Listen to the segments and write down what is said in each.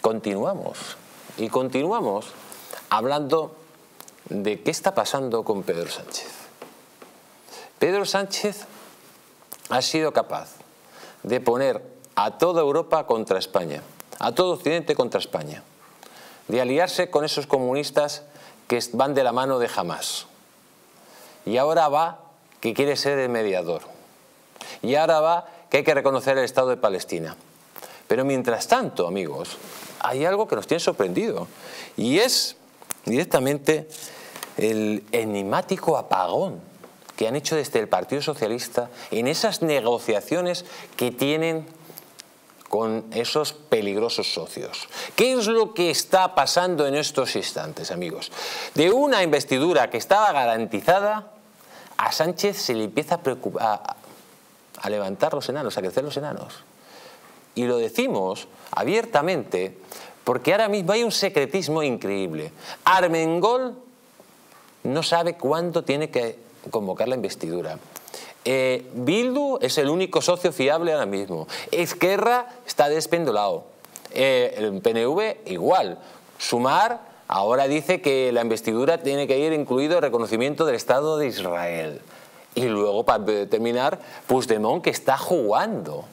continuamos. Y continuamos hablando de qué está pasando con Pedro Sánchez. Pedro Sánchez ha sido capaz de poner a toda Europa contra España, a todo Occidente contra España, de aliarse con esos comunistas que van de la mano de Hamás. Y ahora va que quiere ser el mediador. Y ahora va que hay que reconocer el Estado de Palestina. Pero mientras tanto, amigos, hay algo que nos tiene sorprendido, y es directamente el enigmático apagón que han hecho desde el Partido Socialista en esas negociaciones que tienen con esos peligrosos socios. ¿Qué es lo que está pasando en estos instantes, amigos? De una investidura que estaba garantizada, a Sánchez se le empieza a levantar los enanos, a crecer los enanos. Y lo decimos abiertamente porque ahora mismo hay un secretismo increíble. Armengol no sabe cuándo tiene que convocar la investidura. Bildu es el único socio fiable ahora mismo. Esquerra está despendolado. El PNV igual. Sumar ahora dice que la investidura tiene que ir incluido el reconocimiento del Estado de Israel. Y luego, para terminar, Puigdemont, que está jugando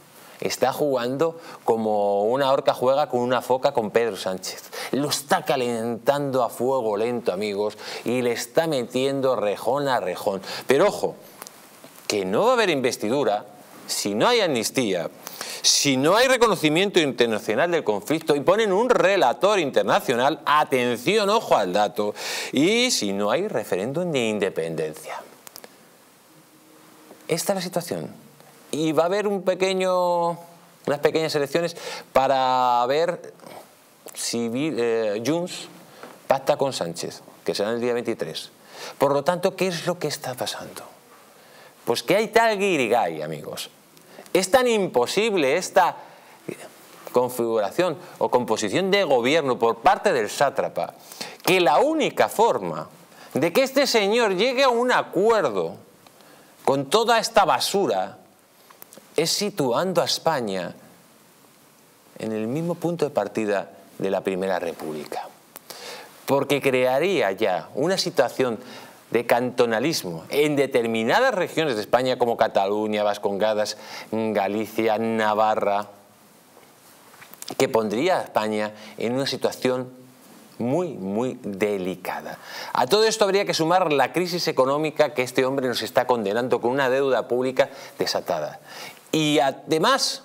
como una orca juega con una foca con Pedro Sánchez. Lo está calentando a fuego lento, amigos, y le está metiendo rejón a rejón. Pero ojo, que no va a haber investidura si no hay amnistía, si no hay reconocimiento internacional del conflicto y ponen un relator internacional, atención, ojo al dato, y si no hay referéndum de independencia. Esta es la situación. Y va a haber unas pequeñas elecciones para ver si Junts pacta con Sánchez, que será el día 23. Por lo tanto, ¿qué es lo que está pasando? Pues que hay tal guirigay, amigos. Es tan imposible esta configuración o composición de gobierno por parte del sátrapa, que la única forma de que este señor llegue a un acuerdo con toda esta basura es situando a España en el mismo punto de partida de la Primera República. Porque crearía ya una situación de cantonalismo en determinadas regiones de España como Cataluña, Vascongadas, Galicia, Navarra, que pondría a España en una situación muy, muy delicada. A todo esto habría que sumar la crisis económica que este hombre nos está condenando con una deuda pública desatada. Y además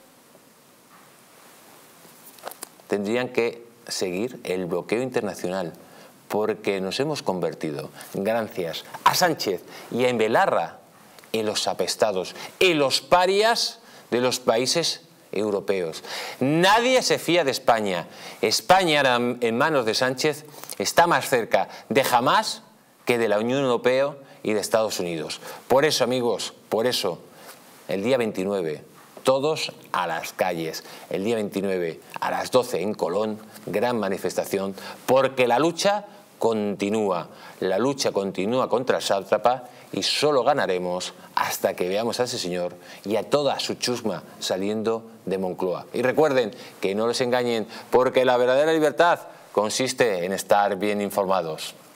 tendrían que seguir el bloqueo internacional, porque nos hemos convertido, gracias a Sánchez y a Envelarra, en los apestados, en los parias de los países europeos. Nadie se fía de España. España, en manos de Sánchez, está más cerca de Hamás que de la Unión Europea y de Estados Unidos. Por eso, amigos, por eso, el día 29, todos a las calles. El día 29, a las 12 en Colón, gran manifestación, porque la lucha continúa contra el sátrapa, y solo ganaremos hasta que veamos a ese señor y a toda su chusma saliendo de Moncloa. Y recuerden que no les engañen, porque la verdadera libertad consiste en estar bien informados.